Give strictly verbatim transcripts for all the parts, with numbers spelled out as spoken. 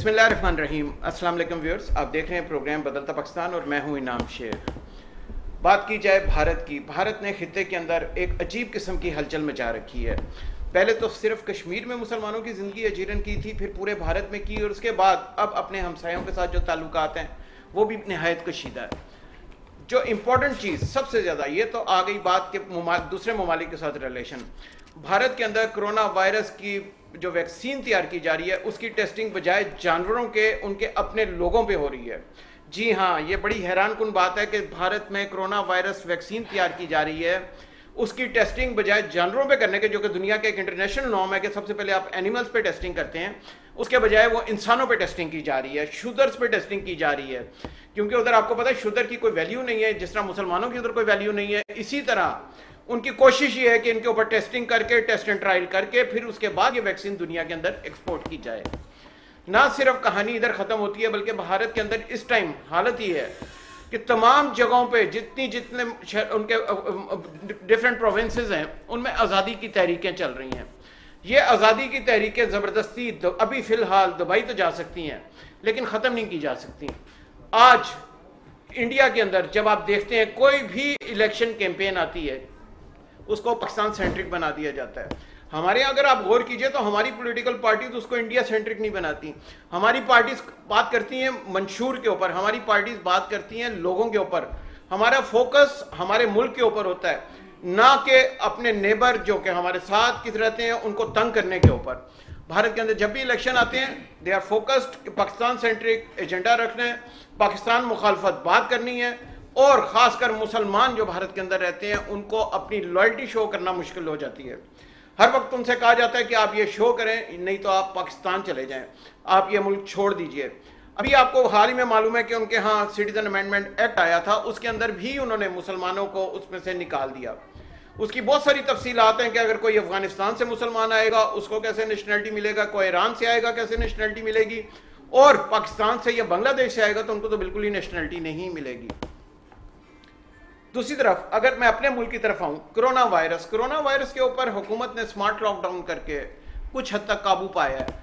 बिस्मिल्लाहिर्रहमानिर्रहीम। अस्सलाम वालेकुम व्यूअर्स, आप देख रहे हैं प्रोग्राम बदलता पाकिस्तान और मैं हूं इनाम शेर। बात की जाए भारत की, भारत ने खित्ते के अंदर एक अजीब किस्म की हलचल मचा रखी है। पहले तो सिर्फ कश्मीर में मुसलमानों की ज़िंदगी अजीरन की थी, फिर पूरे भारत में की, और उसके बाद अब अपने हमसायों के साथ जो ताल्लुकात हैं वो भी नहायत कशीदा है। जो इम्पोर्टेंट चीज़ सबसे ज़्यादा, ये तो आ गई बात के दूसरे ममालिक के साथ रिलेशन। भारत के अंदर कोरोना वायरस की जो वैक्सीन तैयार की जा रही है उसकी टेस्टिंग बजाय जानवरों के उनके अपने लोगों पे हो रही है। जी हाँ, ये बड़ी हैरान कुन बात है कि भारत में कोरोना वायरस वैक्सीन तैयार की जा रही है, उसकी टेस्टिंग बजाय जानवरों पे करने के, जो कि दुनिया का एक इंटरनेशनल नॉर्म है कि सबसे पहले आप एनिमल्स पे टेस्टिंग करते हैं, उसके बजाय वो इंसानों पे टेस्टिंग की जा रही है, शुगर्स पे टेस्टिंग की जा रही है। क्योंकि उधर आपको पता है शुगर की कोई वैल्यू नहीं है, जिस तरह मुसलमानों की उधर कोई वैल्यू नहीं है, इसी तरह उनकी कोशिश ये है कि इनके ऊपर टेस्टिंग करके, टेस्ट एंड ट्रायल करके, फिर उसके बाद ये वैक्सीन दुनिया के अंदर एक्सपोर्ट की जाए। ना सिर्फ कहानी इधर खत्म होती है, बल्कि भारत के अंदर इस टाइम हालत ये है कि तमाम जगहों पे जितनी जितने उनके डिफरेंट प्रोविंसेस हैं उनमें आज़ादी की तहरीकें चल रही हैं। ये आज़ादी की तहरीकें ज़बरदस्ती अभी फ़िलहाल दबाई तो जा सकती हैं, लेकिन ख़त्म नहीं की जा सकती। आज इंडिया के अंदर जब आप देखते हैं कोई भी इलेक्शन कैंपेन आती है, उसको पाकिस्तान सेंट्रिक बना दिया जाता है। हमारे अगर आप गौर कीजिए तो हमारी पॉलिटिकल पार्टी तो उसको इंडिया सेंट्रिक नहीं बनाती। हमारी पार्टीज बात करती हैं मंशूर के ऊपर, हमारी पार्टीज बात करती हैं लोगों के ऊपर। हमारा फोकस हमारे मुल्क के ऊपर होता है, ना कि अपने नेबर जो कि हमारे साथ किस रहते हैं उनको तंग करने के ऊपर। भारत के अंदर जब भी इलेक्शन आते हैं they are focused Pakistan centric agenda रखना है, पाकिस्तान मुखालफत बात करनी है, और ख़ासकर मुसलमान जो भारत के अंदर रहते हैं उनको अपनी लॉयल्टी शो करना मुश्किल हो जाती है। हर वक्त उनसे कहा जाता है कि आप ये शो करें, नहीं तो आप पाकिस्तान चले जाएं, आप ये मुल्क छोड़ दीजिए। अभी आपको हाल ही में मालूम है कि उनके यहाँ सिटीजन अमेंडमेंट एक्ट आया था, उसके अंदर भी उन्होंने मुसलमानों को उसमें से निकाल दिया। उसकी बहुत सारी तफसीलात हैं कि अगर कोई अफगानिस्तान से मुसलमान आएगा उसको कैसे नेशनलिटी मिलेगा, कोई ईरान से आएगा कैसे नेशनलिटी मिलेगी, और पाकिस्तान से या बांग्लादेश से आएगा तो उनको तो बिल्कुल ही नेशनलिटी नहीं मिलेगी। दूसरी तरफ अगर मैं अपने मुल्क की तरफ आऊँ, कोरोना वायरस कोरोना वायरस के ऊपर हुकूमत ने स्मार्ट लॉकडाउन करके कुछ हद तक काबू पाया है।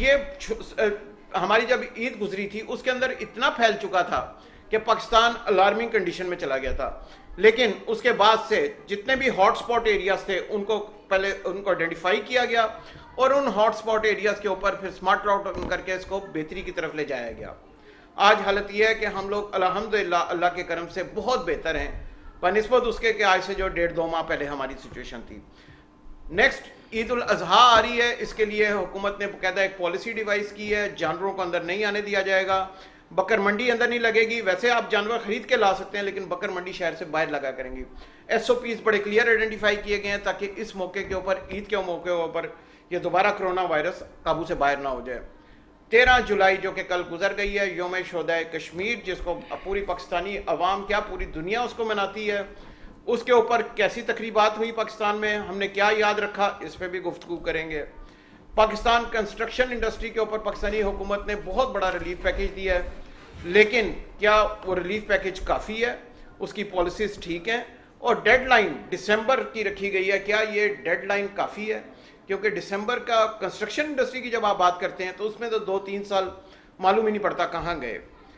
ये हमारी जब ईद गुजरी थी उसके अंदर इतना फैल चुका था कि पाकिस्तान अलार्मिंग कंडीशन में चला गया था, लेकिन उसके बाद से जितने भी हॉटस्पॉट एरियाज थे उनको पहले उनको आइडेंटिफाई किया गया, और उन हॉटस्पॉट एरियाज के ऊपर फिर स्मार्ट लॉकडाउन करके इसको बेहतरी की तरफ ले जाया गया। आज हालत यह है कि हम लोग अल्हम्दुलिल्लाह अल्लाह के करम से बहुत बेहतर हैं बनिस्बत उसके कि आज से जो डेढ़ दो माह पहले हमारी सिचुएशन थी। नेक्स्ट ईद उल अजहा आ रही है, इसके लिए हुकूमत ने बाकायदा एक पॉलिसी डिवाइस की है, जानवरों को अंदर नहीं आने दिया जाएगा, बकर मंडी अंदर नहीं लगेगी। वैसे आप जानवर खरीद के ला सकते हैं, लेकिन बकर मंडी शहर से बाहर लगा करेंगी। एस ओ पीज बड़े क्लियर आइडेंटिफाई किए गए हैं ताकि इस मौके के ऊपर, ईद के मौके के ऊपर, ये दोबारा कोरोना वायरस काबू से बाहर ना हो जाए। तेरह जुलाई जो कि कल गुजर गई है, योम शोहदाए कश्मीर, जिसको पूरी पाकिस्तानी अवाम क्या पूरी दुनिया उसको मनाती है, उसके ऊपर कैसी तकरीबात हुई पाकिस्तान में, हमने क्या याद रखा, इस पर भी गुफ्तगू करेंगे। पाकिस्तान कंस्ट्रक्शन इंडस्ट्री के ऊपर पाकिस्तानी हुकूमत ने बहुत बड़ा रिलीफ पैकेज दिया है, लेकिन क्या वो रिलीफ पैकेज काफ़ी है, उसकी पॉलिसीज ठीक हैं, और डेडलाइन दिसंबर की रखी गई है, क्या ये डेडलाइन काफ़ी है? क्योंकि दिसंबर का कंस्ट्रक्शन इंडस्ट्री की जब आप बात करते हैं तो उसमें तो दो तीन साल मालूम ही नहीं पड़ता कहाँ गए।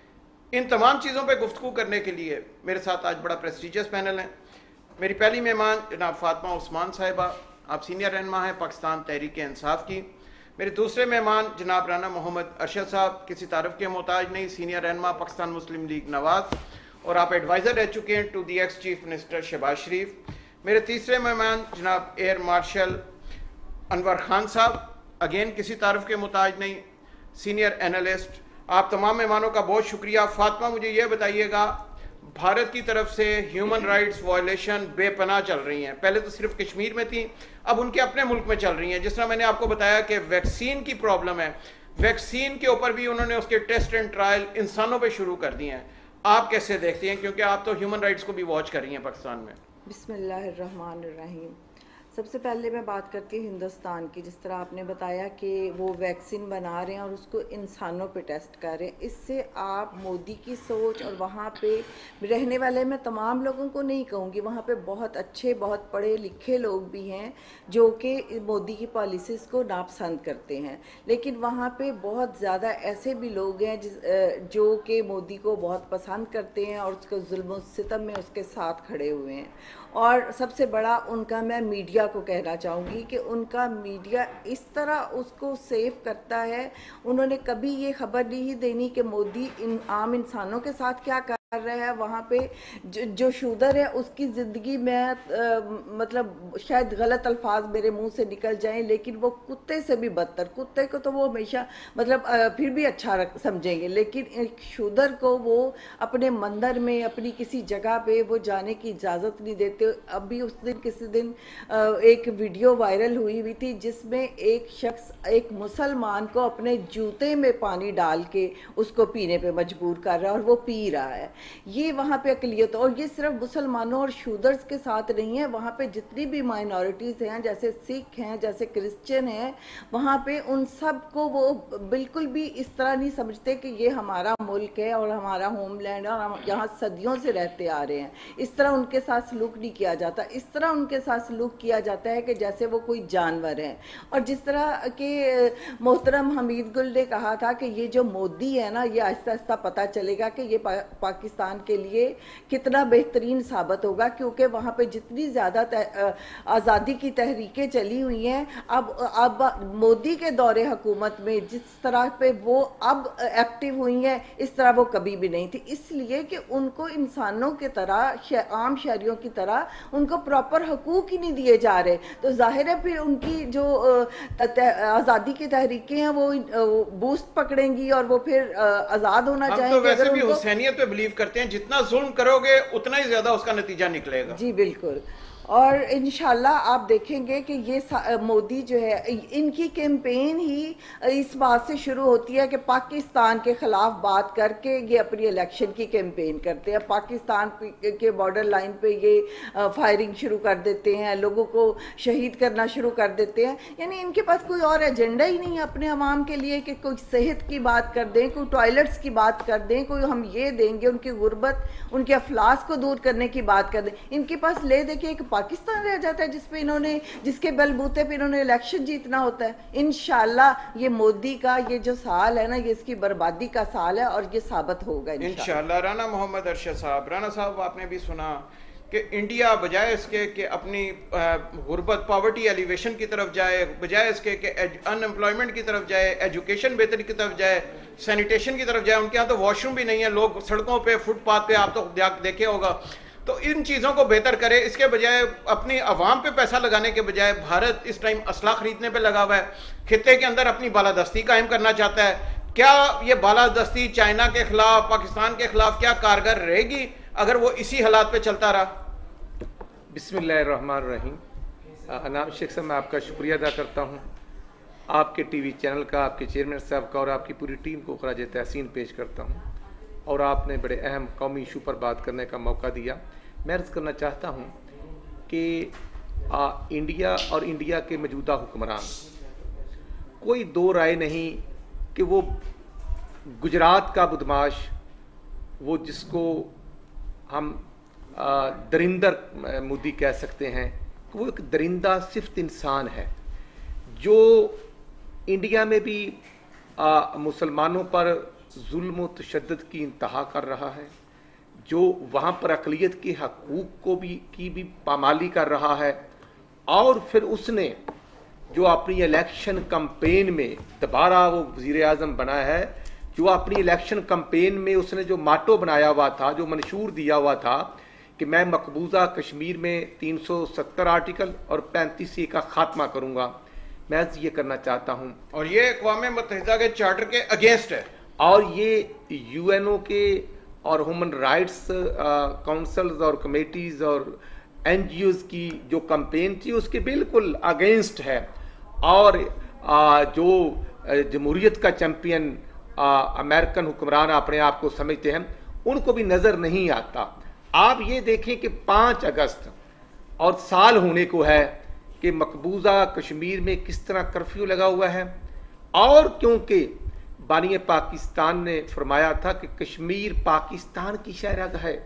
इन तमाम चीज़ों पे गुफ्तगू करने के लिए मेरे साथ आज बड़ा प्रेस्टिजियस पैनल है। मेरी पहली मेहमान जनाब फातिमा उस्मान साहिबा, आप सीनियर रहनुमा हैं पाकिस्तान तहरीक इंसाफ की। मेरे दूसरे मेहमान जनाब राना मोहम्मद अरशद साहब, किसी तारफ़ के मोहताज नहीं, सीनियर रहनुमा पाकिस्तान मुस्लिम लीग नवाज, और आप एडवाइज़र रह चुके हैं to the ex chief minister Shahbaz Sharif. मेरे तीसरे मेहमान जनाब एयर मार्शल अनवर खान साहब, अगेन किसी तारफ़ के मुताज नहीं, सीनियर एनालिस्ट। आप तमाम मेहमानों का बहुत शुक्रिया। फातिमा, मुझे ये बताइएगा, भारत की तरफ से ह्यूमन राइट्स वायलेशन बेपनाह चल रही हैं, पहले तो सिर्फ कश्मीर में थी, अब उनके अपने मुल्क में चल रही हैं। जिस तरह मैंने आपको बताया कि वैक्सीन की प्रॉब्लम है, वैक्सीन के ऊपर भी उन्होंने उसके टेस्ट एंड ट्रायल इंसानों पर शुरू कर दिए हैं। आप कैसे देखती हैं, क्योंकि आप तो ह्यूमन राइट्स को भी वॉच कर रही हैं पाकिस्तान में? बिस्मिल्लाहिर्रहमानिर्रहीम। सबसे पहले मैं बात करती हूँ हिंदुस्तान की। जिस तरह आपने बताया कि वो वैक्सीन बना रहे हैं और उसको इंसानों पे टेस्ट कर रहे हैं, इससे आप मोदी की सोच और वहाँ पे रहने वाले मैं तमाम लोगों को नहीं कहूँगी, वहाँ पे बहुत अच्छे बहुत पढ़े लिखे लोग भी हैं जो कि मोदी की पॉलिसीज़ को नापसंद करते हैं, लेकिन वहाँ पे बहुत ज़्यादा ऐसे भी लोग हैं जिस जो कि मोदी को बहुत पसंद करते हैं और उसको जुल्म सितम में उसके साथ खड़े हुए हैं। और सबसे बड़ा उनका मैं मीडिया को कहना चाहूँगी कि उनका मीडिया इस तरह उसको सेव करता है, उन्होंने कभी ये खबर नहीं देनी कि मोदी इन आम इंसानों के साथ क्या कर रहा है। वहाँ पे जो, जो शूदर है उसकी ज़िंदगी में आ, मतलब शायद गलत अल्फाज मेरे मुंह से निकल जाएं, लेकिन वो कुत्ते से भी बदतर, कुत्ते को तो वो हमेशा मतलब आ, फिर भी अच्छा समझेंगे, लेकिन एक शूदर को वो अपने मंदिर में अपनी किसी जगह पे वो जाने की इजाज़त नहीं देते। अभी उस दिन किसी दिन आ, एक वीडियो वायरल हुई हुई थी जिसमें एक शख्स एक मुसलमान को अपने जूते में पानी डाल के उसको पीने पे मजबूर कर रहा है और वो पी रहा है। ये वहाँ पे अकलियत, और ये सिर्फ मुसलमानों और शूदर्स के साथ नहीं है, वहाँ पे जितनी भी माइनॉरिटीज़ हैं, जैसे सिख हैं, जैसे क्रिश्चियन हैं, वहाँ पे उन सब को वो बिल्कुल भी इस तरह नहीं समझते कि ये हमारा मुल्क है और हमारा होमलैंड है और हम यहाँ सदियों से रहते आ रहे हैं। इस तरह उनके साथ सलूक नहीं किया जाता, इस तरह उनके साथ सलूक किया जाता है कि जैसे वो कोई जानवर है। और जिस तरह के मोहतरम हमीद गुल ने कहा था कि ये जो मोदी है ना, ये आहिस्ता आहिस्ता पता चलेगा कि ये पा, पाकिस्तान के लिए कितना बेहतरीन साबित होगा, क्योंकि वहाँ पे जितनी ज़्यादा आज़ादी की तहरीकें चली हुई हैं, अब अब मोदी के दौरे हुकूमत में जिस तरह पे वो अब एक्टिव हुई हैं, इस तरह वो कभी भी नहीं थी। इसलिए कि उनको इंसानों की तरह, आम शहरियों की तरह उनको प्रॉपर हकूक ही नहीं दिए जा रहे, तो जाहिर है फिर उनकी जो आज़ादी की तहरीकें हैं वो बूस्ट पकड़ेंगी और वो फिर आज़ाद होना चाहेंगे। हम तो वैसे भी हुसैनियत पे बिलीव करते हैं, जितना जुल्म करोगे उतना ही ज्यादा उसका नतीजा निकलेगा। जी बिल्कुल। और इंशाल्लाह आप देखेंगे कि ये मोदी जो है, इनकी कैंपेन ही इस बात से शुरू होती है कि पाकिस्तान के ख़िलाफ़ बात करके ये अपनी इलेक्शन की कैंपेन करते हैं। पाकिस्तान के बॉर्डर लाइन पे ये फायरिंग शुरू कर देते हैं, लोगों को शहीद करना शुरू कर देते हैं। यानी इनके पास कोई और एजेंडा ही नहीं है अपने अवाम के लिए कि कोई सेहत की बात कर दें, कोई टॉयलेट्स की बात कर दें, कोई हम ये देंगे, उनकी गुर्बत, उनके अफलास को दूर करने की बात कर दें। इनके पास ले देखिए एक पाकिस्तान रह जाता है जिसपे इन्होंने जिसके बलबूते पे इन्होंने इलेक्शन जीतना होता है। इंशाल्लाह ये मोदी का ये जो साल है ना, ये इसकी बर्बादी का साल है और ये साबित होगा इंशाल्लाह। राना मोहम्मद अरशद साहब, राना साहब आपने भी सुना कि इंडिया बजाय इसके कि अपनी गुर्बत पॉवर्टी एलिवेशन की तरफ जाए, बजाय इसके कि अनएम्प्लॉयमेंट की तरफ जाए, एजुकेशन बेहतरी की तरफ जाए, सैनिटेशन की तरफ जाए, उनके यहाँ तो वॉशरूम भी नहीं है, लोग सड़कों पे फुटपाथ पे, आप तो देखे होगा। तो इन चीज़ों को बेहतर करे, इसके बजाय अपनी आवाम पे पैसा लगाने के बजाय भारत इस टाइम असला खरीदने पे लगा हुआ है, खित्ते के अंदर अपनी बालादस्ती कायम करना चाहता है। क्या ये बालादस्ती चाइना के खिलाफ, पाकिस्तान के खिलाफ क्या कारगर रहेगी अगर वो इसी हालात पे चलता रहा? बिस्मिल्लाहिर्रहमानिर्रहीम। अनाम शेख साहब, मैं आपका शुक्रिया अदा करता हूँ, आपके टीवी चैनल का, आपके चेयरमैन साहब का और आपकी पूरी टीम को खराज तहसीन पेश करता हूँ। और आपने बड़े अहम कौमी इशू पर बात करने का मौका दिया। मैं अर्ज़ करना चाहता हूँ कि आ, इंडिया और इंडिया के मौजूदा हुक्मरान, कोई दो राय नहीं कि वो गुजरात का बदमाश, वो जिसको हम आ, दरिंदर मोदी कह सकते हैं, वो एक दरिंदा सिफ्त इंसान है जो इंडिया में भी आ, मुसलमानों पर जुल्म व तशद्दुद की इंतहा कर रहा है, जो वहाँ पर अक़लियत के हकूक़ को भी की भी पामाली कर रहा है। और फिर उसने जो अपनी इलेक्शन कैंपेन में दोबारा वो वज़ीर आज़म बना है, जो अपनी इलेक्शन कैंपेन में उसने जो माटो बनाया हुआ था, जो मंशूर दिया हुआ था कि मैं मकबूजा कश्मीर में तीन सौ सत्तर आर्टिकल और पैंतीस ए का खात्मा करूँगा, मैं ये करना चाहता हूँ। और ये अक़वाम मुत्तहिदा के चार्टर के अगेंस्ट है, और ये यूएनओ के और ह्यूमन राइट्स काउंसिल्स और कमेटीज़ और एनजीओज़ की जो कैंपेन थी उसके बिल्कुल अगेंस्ट है। और आ, जो जमहूरियत का चैम्पियन अमेरिकन हुक्मरान अपने आप को समझते हैं, उनको भी नज़र नहीं आता। आप ये देखें कि पाँच अगस्त और साल होने को है कि मकबूजा कश्मीर में किस तरह कर्फ्यू लगा हुआ है, और क्योंकि बानी पाकिस्तान ने फरमाया था कि कश्मीर पाकिस्तान की शहरग है,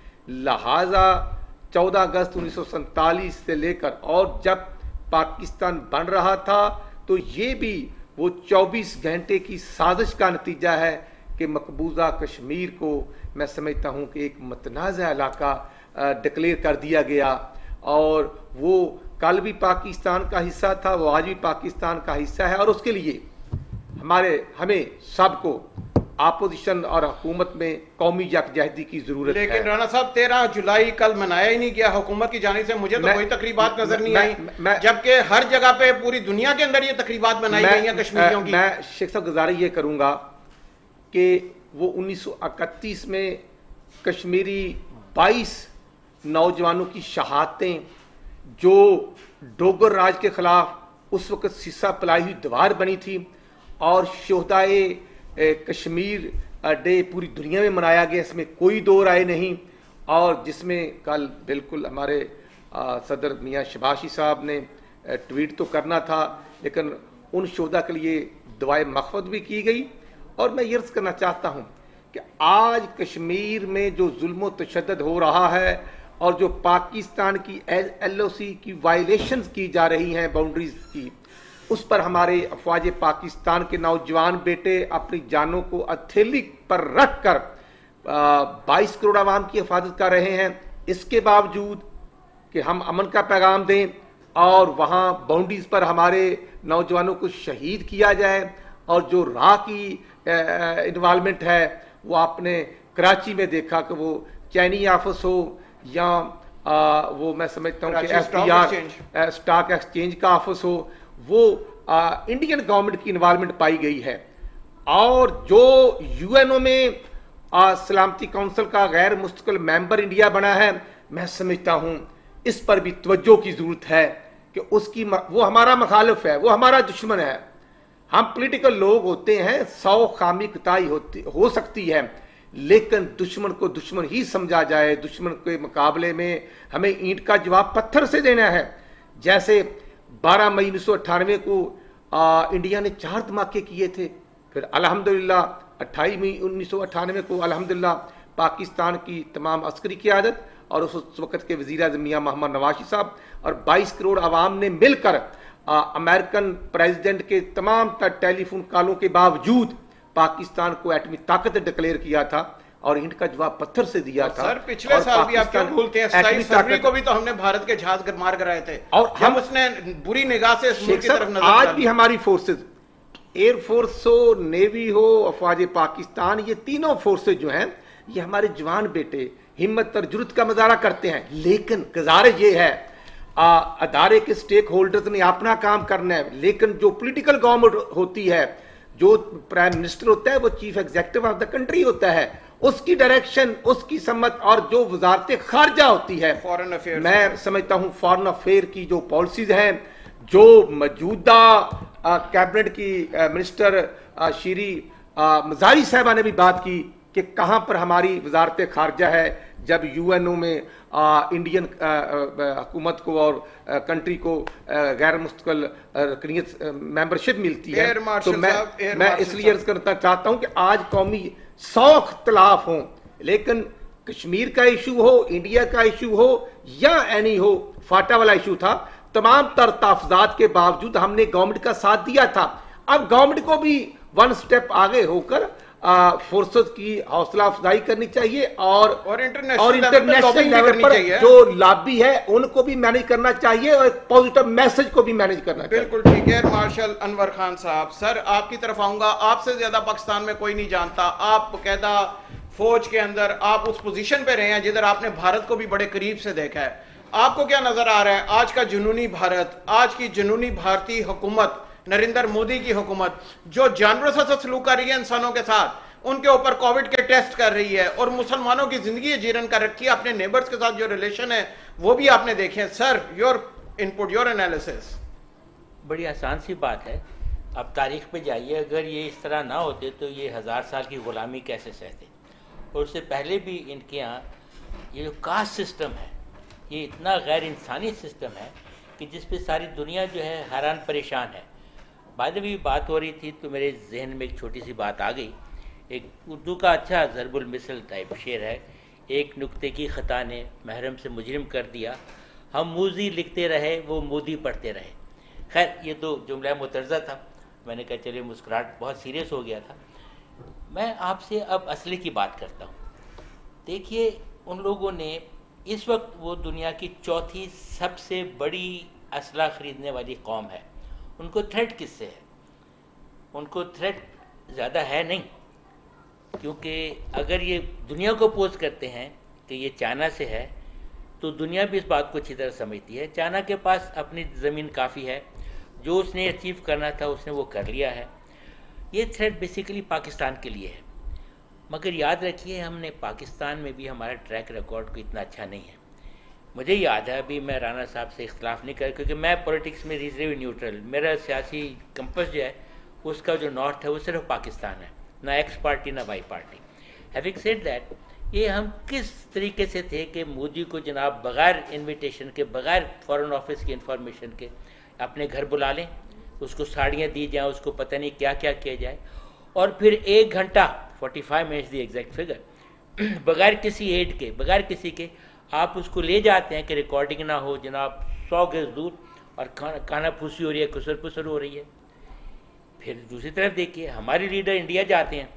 लिहाजा चौदह अगस्त उन्नीस सौ सैंतालीस से लेकर और जब पाकिस्तान बन रहा था तो ये भी वो चौबीस घंटे की साजिश का नतीजा है कि मकबूजा कश्मीर को मैं समझता हूँ कि एक मतनाज़ा इलाका डिक्लेयर कर दिया गया, और वो कल भी पाकिस्तान का हिस्सा था, वो आज भी पाकिस्तान का हिस्सा है, और उसके लिए हमारे हमें सबको अपोजिशन और हुकूमत में कौमी यकजहती की जरूरत है। लेकिन राणा साहब तेरह जुलाई कल मनाया ही नहीं गया हुकूमत की जानिब से, मुझे तो कोई तकरीबात नजर नहीं आई, जबकि हर जगह पे पूरी दुनिया के अंदर ये तकरीबात बनाई गई हैं कश्मीरियों की। मैं शेख साहब गुजारिश ये करूंगा कि वो उन्नीस सौ इकतीस में कश्मीरी बाईस नौजवानों की शहादतें जो डोगर राज के खिलाफ उस वक्त सीसा पलाई हुई दीवार बनी थी, और शोहदाए कश्मीर डे पूरी दुनिया में मनाया गया, इसमें कोई दो राय नहीं, और जिसमें कल बिल्कुल हमारे आ, सदर मियाँ शबाशी साहब ने ट्वीट तो करना था, लेकिन उन शोहदा के लिए दुआए मग़फ़िरत भी की गई। और मैं ये अर्ज़ करना चाहता हूँ कि आज कश्मीर में जो जुल्म तशद्दुद हो रहा है और जो पाकिस्तान की एल ओ सी की वायलेशंस की जा रही हैं बाउंड्रीज की, उस पर हमारे अफवाज पाकिस्तान के नौजवान बेटे अपनी जानों को हथेली पर रख कर बाईस करोड़ आवाम की हिफाजत कर रहे हैं। इसके बावजूद कि हम अमन का पैगाम दें और वहाँ बाउंड्रीज पर हमारे नौजवानों को शहीद किया जाए, और जो राह की इन्वॉल्वमेंट है वो आपने कराची में देखा कि वो चैनी ऑफिस हो या आ, वो मैं समझता हूँ कि F T R stock exchange का ऑफिस हो, वो आ, इंडियन गवर्नमेंट की इन्वॉल्वमेंट पाई गई है। और जो यूएनओ में आ, सलामती काउंसिल का गैर मुस्तकिल मेंबर इंडिया बना है, मैं समझता हूं इस पर भी तवज्जो की जरूरत है कि उसकी वो हमारा मुखालिफ है, वो हमारा दुश्मन है। हम पॉलिटिकल लोग होते हैं, सौ खामी कुताई होती हो सकती है, लेकिन दुश्मन को दुश्मन ही समझा जाए। दुश्मन के मुकाबले में हमें ईंट का जवाब पत्थर से देना है। जैसे बारह मई उन्नीस सौ अट्ठानवे को आ, इंडिया ने चार धमाके किए थे, फिर अल्हम्दुलिल्लाह अट्ठाईस मई उन्नीस सौ अट्ठानवे को अल्हम्दुलिल्लाह पाकिस्तान की तमाम अस्करी क़यादत और उस वक़्त के वज़ीर आज़म मियां मोहम्मद नवाज़ साहब और बाईस करोड़ आवाम ने मिलकर अमेरिकन प्रेसिडेंट के तमाम टेलीफोन कॉलों के बावजूद पाकिस्तान को एटमी ताकत डिक्लेयर किया था और इनका जवाब पत्थर से दिया था। सर पिछले साल भी आप क्यों भूलते हैं, सत्ताईस फरवरी को भी तो हमने भारत के जहाज मार कराए थे और हम उसने बुरी निगाह से इस मुल्क की तरफ नजर आज भी हमारी फोर्सेज, एयरफोर्स हो, नेवी हो, अफवाज पाकिस्तान, ये तीनों फोर्सेज जो हैं ये हमारे जवान बेटे हिम्मत और जुर्रत का मुजाहरा करते हैं। लेकिन गुजारिश ये है, अदारे के स्टेक होल्डर्स ने अपना काम करना है, लेकिन जो पॉलिटिकल गवर्नमेंट होती है, जो प्राइम मिनिस्टर होता है, वो chief executive of the country होता है, उसकी डायरेक्शन, उसकी सम्मत और जो वजारत खारजा होती है, फॉरेन अफेयर, मैं समझता हूं फॉरेन अफेयर की जो पॉलिसीज हैं, जो मौजूदा कैबिनेट की आ, मिनिस्टर आ, श्री मजारी साहबा ने भी बात की कि कहां पर हमारी वजारत खारजा है जब यूएनओ में आ, इंडियन हुकूमत को और आ, कंट्री को गैर मुस्तकिल रकनीत मेंबरशिप मिलती है। तो मैं मैं इसलिए अर्ज करना चाहता हूं कि आज कौमी सौ इख्तलाफ हों, लेकिन कश्मीर का इशू हो, इंडिया का इशू हो या एनी हो, फाटा वाला इशू था, तमाम तर तहफ़्ज़ात के बावजूद हमने गवर्नमेंट का साथ दिया था। अब गवर्नमेंट को भी वन स्टेप आगे होकर फोर्सेस की हौसला अफजाई करनी चाहिए और और इंटरनेशनल लेवल पर जो लॉबी है उनको भी मैनेज करना चाहिए और पॉजिटिव मैसेज को भी मैनेज करना चाहिए। बिल्कुल ठीक है। मार्शल अनवर खान साहब, सर आपकी तरफ आऊंगा। आपसे ज्यादा पाकिस्तान में कोई नहीं जानता, आप बकायदा फौज के अंदर आप उस पोजीशन पे रहे हैं जिधर आपने भारत को भी बड़े करीब से देखा है। आपको क्या नजर आ रहा है आज का जुनूनी भारत, आज की जुनूनी भारतीय हुकूमत, नरेंद्र मोदी की हुकूमत जो जानवरों से सलूक कर रही है इंसानों के साथ, उनके ऊपर कोविड के टेस्ट कर रही है और मुसलमानों की जिंदगी जीरन कर रखी है, अपने नेबर्स के साथ जो रिलेशन है वो भी आपने देखे हैं। Sir your input, your analysis. बड़ी आसान सी बात है, अब तारीख पे जाइए, अगर ये इस तरह ना होते तो ये हजार साल की गुलामी कैसे सहते। और उससे पहले भी इनके यहाँ ये जो कास्ट सिस्टम है ये इतना गैर इंसानी सिस्टम है कि जिस पे सारी दुनिया जो है हैरान परेशान है। बाद में बात हो रही थी तो मेरे जहन में एक छोटी सी बात आ गई। एक उर्दू का अच्छा ज़रबुल मिसल टाइप शेर है, एक नुक्ते की ख़ता ने महरम से मुजरिम कर दिया, हम मूजी लिखते रहे वो मोदी पढ़ते रहे। खैर ये तो जुमला मुतरज़ा था, मैंने कहा चलिए मुस्कुराहट बहुत सीरियस हो गया था। मैं आपसे अब असली की बात करता हूँ। देखिए उन लोगों ने इस वक्त, वो दुनिया की चौथी सबसे बड़ी असला ख़रीदने वाली कौम है, उनको थ्रेट किससे है? उनको थ्रेट ज़्यादा है नहीं, क्योंकि अगर ये दुनिया को पोज करते हैं कि ये चाइना से है तो दुनिया भी इस बात को अच्छी तरह समझती है। चाइना के पास अपनी ज़मीन काफ़ी है, जो उसने अचीव करना था उसने वो कर लिया है। ये थ्रेट बेसिकली पाकिस्तान के लिए है। मगर याद रखिए हमने पाकिस्तान में भी हमारा ट्रैक रिकॉर्ड को इतना अच्छा नहीं है। मुझे याद है, अभी मैं राना साहब से इख्तलाफ नहीं कर, क्योंकि मैं पॉलिटिक्स में रीजनली न्यूट्रल, मेरा सियासी कंपस जो है उसका जो नॉर्थ है वो सिर्फ पाकिस्तान है, ना एक्स पार्टी ना Y party. Having said that, ये हम किस तरीके से थे कि मोदी को जनाब बग़ैर इन्विटेशन के, बग़ैर फॉरेन ऑफिस की इंफॉर्मेशन के अपने घर बुला लें, उसको साड़ियाँ दी जाएँ, उसको पता नहीं क्या क्या किया जाए, और फिर एक घंटा forty five minutes the exact figure, बग़ैर किसी एड के, बग़ैर किसी के आप उसको ले जाते हैं कि रिकॉर्डिंग ना हो जनाब, सौ गज दूर, और खाना खाना फूसी हो रही है, खुसर पुसर हो रही है। फिर दूसरी तरफ देखिए हमारे लीडर इंडिया जाते हैं,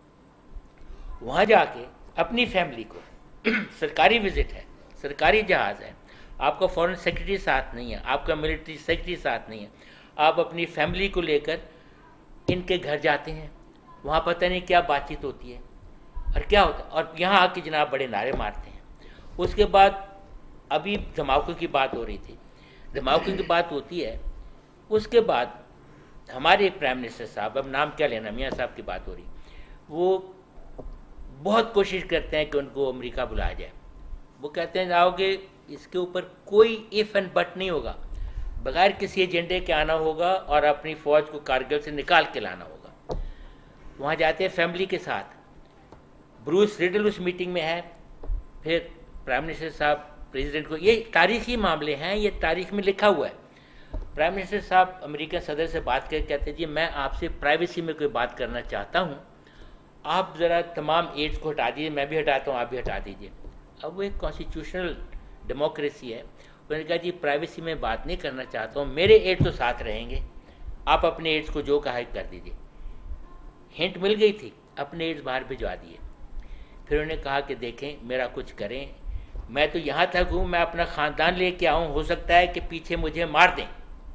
वहाँ जाके अपनी फैमिली को सरकारी विजिट है, सरकारी जहाज़ है, आपका फॉरेन सेक्रेटरी साथ नहीं है, आपका मिलिट्री सेक्रेटरी साथ नहीं है, आप अपनी फैमिली को लेकर इनके घर जाते हैं, वहाँ पता नहीं क्या बातचीत होती है और क्या होता है, और यहाँ आके जनाब बड़े नारे मारते हैं। उसके बाद अभी धमाकों की बात हो रही थी, धमाकों की बात होती है, उसके बाद हमारे प्राइम मिनिस्टर साहब, अब नाम क्या लेना, मियाँ साहब की बात हो रही, वो बहुत कोशिश करते हैं कि उनको अमेरिका बुलाया जाए। वो कहते हैं जाओगे, इसके ऊपर कोई इफ़ एंड बट नहीं होगा, बगैर किसी एजेंडे के आना होगा और अपनी फ़ौज को कारगिल से निकाल के लाना होगा। वहाँ जाते हैं फैमिली के साथ, ब्रूस रिडल उस मीटिंग में है, फिर प्राइम मिनिस्टर साहब प्रेसिडेंट को, ये तारीख़ी मामले हैं, ये तारीख़ में लिखा हुआ है। प्राइम मिनिस्टर साहब अमेरिकन सदर से बात करके कहते हैं जी मैं आपसे प्राइवेसी में कोई बात करना चाहता हूँ, आप ज़रा तमाम एड्स को हटा दीजिए, मैं भी हटाता हूँ, आप भी हटा दीजिए। अब वो एक कॉन्स्टिट्यूशनल डेमोक्रेसी है, उन्होंने कहा जी प्राइवेसी में बात नहीं करना चाहता हूँ, मेरे एड्स तो साथ रहेंगे, आप अपने एड्स को जो कहा है कर दीजिए। हिंट मिल गई थी, अपने एड्स बाहर भिजवा दिए। फिर उन्होंने कहा कि देखें मेरा कुछ करें, मैं तो यहाँ तक हूँ, मैं अपना ख़ानदान लेके आऊँ, हो सकता है कि पीछे मुझे मार दें।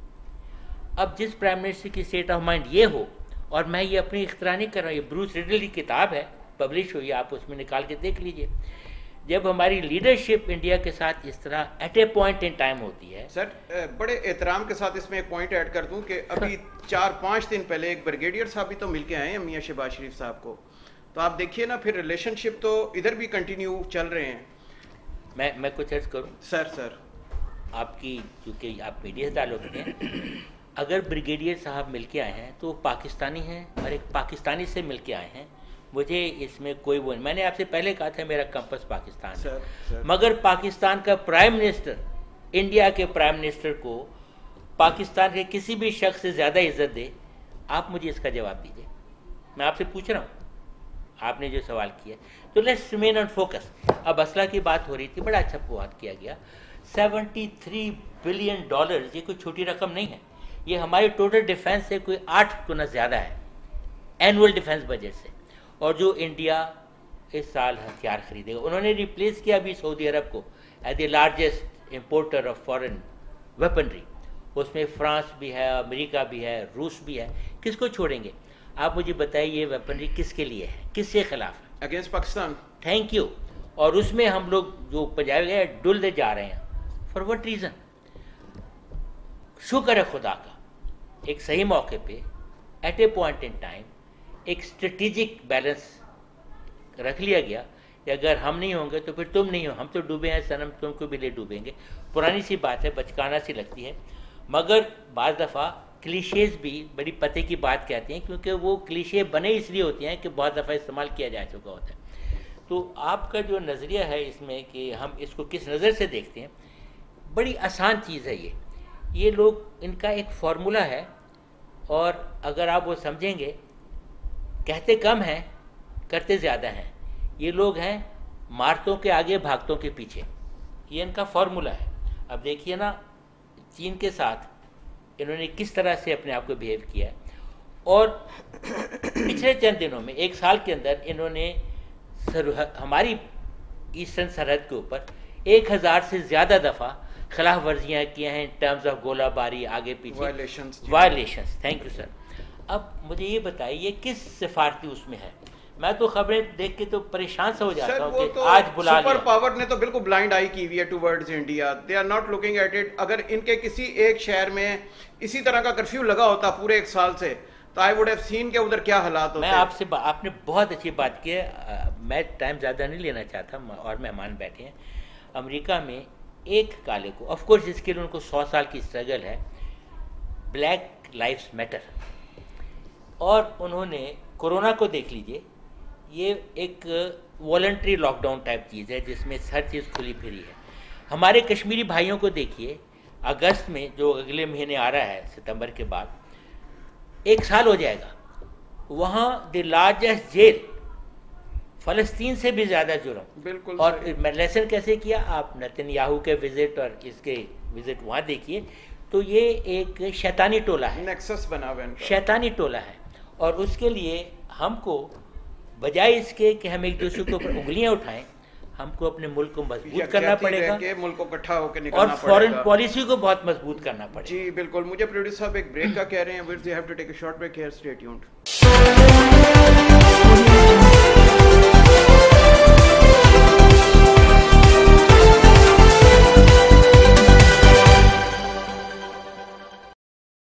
अब जिस प्राइम मिनिस्टर की स्टेट ऑफ माइंड ये हो, और मैं ये अपनी इख्तरा नहीं कर रहा हूँ, ये ब्रूस रिडल की किताब है, पब्लिश हुई, आप उसमें निकाल के देख लीजिए। जब हमारी लीडरशिप इंडिया के साथ इस तरह at a point in time होती है। सर बड़े एहतराम के साथ इसमें एक पॉइंट ऐड कर दूं कि अभी चार पाँच दिन पहले एक ब्रिगेडियर साहब भी तो मिल के आए हैं मियाँ शहबाज शरीफ साहब को, तो आप देखिए ना, फिर रिलेशनशिप तो इधर भी कंटिन्यू चल रहे हैं। मैं मैं कुछ अर्ज करूँ सर सर आपकी, चूँकि आप मीडिया से ताल्लुक़ हैं, अगर ब्रिगेडियर साहब मिल के आए हैं तो पाकिस्तानी हैं और एक पाकिस्तानी से मिल के आए हैं, मुझे इसमें कोई वो नहीं। मैंने आपसे पहले कहा था मेरा कंपस पाकिस्तान है, सर, सर। मगर मगर पाकिस्तान का प्राइम मिनिस्टर इंडिया के प्राइम मिनिस्टर को पाकिस्तान के किसी भी शख्स से ज़्यादा इज्जत दे, आप मुझे इसका जवाब दीजिए। मैं आपसे पूछ रहा हूँ, आपने जो सवाल किया, तो लेट्स रिमेन ऑन फोकस। अब असला की बात हो रही थी, बड़ा अच्छा बात किया गया, तिहत्तर बिलियन डॉलर, ये कोई छोटी रकम नहीं है, ये हमारे टोटल डिफेंस से कोई आठ गुना ज़्यादा है एनुअल डिफेंस बजट से। और जो इंडिया इस साल हथियार खरीदेगा, उन्होंने रिप्लेस किया अभी सऊदी अरब को as the largest importer of foreign weaponry, उसमें फ्रांस भी है, अमेरिका भी है, रूस भी है, किसको छोड़ेंगे? आप मुझे बताइए ये वेपनरी किसके लिए है, किसके खिलाफ है? अगेंस्ट पाकिस्तान। Thank you. और उसमें हम लोग जो पंजाब गए डुल जा रहे हैं, फॉर वट रीज़न? शुक्र है खुदा का, एक सही मौके पे at a point in time एक स्ट्रेटेजिक बैलेंस रख लिया गया कि अगर हम नहीं होंगे तो फिर तुम नहीं हो, हम तो डूबे हैं सनम, तुमको भी ले डूबेंगे। पुरानी सी बात है, बचकाना सी लगती है, मगर बाज़ दफ़ा क्लीशेज भी बड़ी पते की बात कहते हैं, क्योंकि वो क्लीशे बने इसलिए होते हैं कि बहुत दफ़ा इस्तेमाल किया जा चुका होता है। तो आपका जो नज़रिया है इसमें कि हम इसको किस नज़र से देखते हैं, बड़ी आसान चीज़ है ये ये लोग, इनका एक फार्मूला है, और अगर आप वो समझेंगे, कहते कम हैं करते ज़्यादा हैं। ये लोग हैं मारतों के आगे भागतों के पीछे, ये इनका फार्मूला है। अब देखिए ना, चीन के साथ इन्होंने किस तरह से अपने आप को बिहेव किया है, और पिछले चंद दिनों में, एक साल के अंदर, इन्होंने सर, हमारी ईस्टर्न सरहद के ऊपर एक हज़ार से ज़्यादा दफ़ा खिलाफ वर्जियाँ किए हैं इन टर्म्स ऑफ गोलाबारी, आगे पीछे violations violations. Thank you sir. अब मुझे ये बताइए, ये किस सिफारती उसमें है? मैं तो खबरें देख के तो परेशान सा हो जाता हूँ कि तो आज बुला सुपर लिया। पावर ने तो बिल्कुल ब्लाइंड आई की हुई है towards India, they are not looking at it. अगर इनके किसी एक शहर में इसी तरह का कर्फ्यू लगा होता पूरे एक साल से, तो आई वुड हैव सीन के उधर क्या हालात होते। मैं आपसे, आपने बहुत अच्छी बात की है, मैं टाइम ज़्यादा नहीं लेना चाहता, और मेहमान बैठे हैं। अमेरिका में एक काले को, ऑफ कोर्स इसके लिए उनको सौ साल की स्ट्रगल है, ब्लैक लाइव्स मैटर, और उन्होंने कोरोना को देख लीजिए, ये एक वॉलंटरी लॉकडाउन टाइप चीज़ है जिसमें हर चीज़ खुली फिरी है। हमारे कश्मीरी भाइयों को देखिए, अगस्त में, जो अगले महीने आ रहा है, सितंबर के बाद एक साल हो जाएगा, वहाँ द लार्जेस्ट जेल, फ़लस्तीन से भी ज़्यादा जुर्म। बिल्कुल। और लेसन कैसे किया आप, नेतन्याहू के विजिट और इसके विजिट वहाँ देखिए, तो ये एक शैतानी टोला है, नेक्सस बना हुआ है इनका। शैतानी टोला है। और उसके लिए हमको, बजाय इसके कि हम एक दूसरे के ऊपर उंगलियां उठाएं, हमको अपने मुल्क को मजबूत करना पड़ेगा, मुल्क को इकट्ठा होकर और निकलना फॉरेन पड़ेगा। पॉलिसी को बहुत मजबूत करना पड़ेगा। जी बिल्कुल। मुझे प्रोड्यूसर साहब एक ब्रेक का कह रहे हैं, we have to take a short break here, stay tuned.